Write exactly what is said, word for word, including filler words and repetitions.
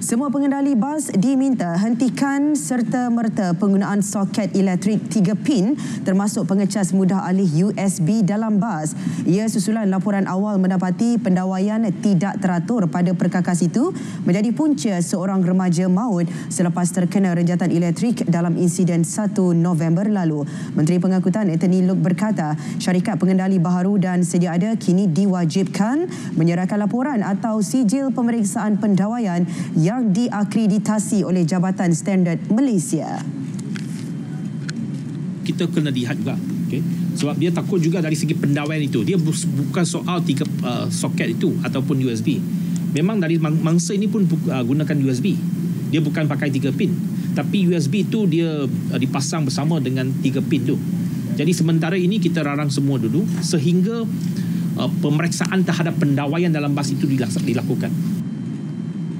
Semua pengendali bas diminta hentikan serta-merta penggunaan soket elektrik tiga pin termasuk pengecas mudah alih U S B dalam bas. Ia susulan laporan awal mendapati pendawaian tidak teratur pada perkakas itu menjadi punca seorang remaja maut selepas terkena renjatan elektrik dalam insiden satu November lalu. Menteri Pengangkutan Anthony Loke berkata syarikat pengendali baharu dan sedia ada kini diwajibkan menyerahkan laporan atau sijil pemeriksaan pendawaian yang diakreditasi oleh Jabatan Standard Malaysia. Kita kena lihat juga, okay? Sebab dia takut juga dari segi pendawaian itu. Dia bukan soal tiga uh, soket itu ataupun U S B. Memang dari mangsa ini pun uh, gunakan U S B. Dia bukan pakai tiga pin. Tapi U S B itu dia uh, dipasang bersama dengan tiga pin tu. Jadi sementara ini kita larang semua dulu sehingga uh, pemeriksaan terhadap pendawaian dalam bas itu dilakukan.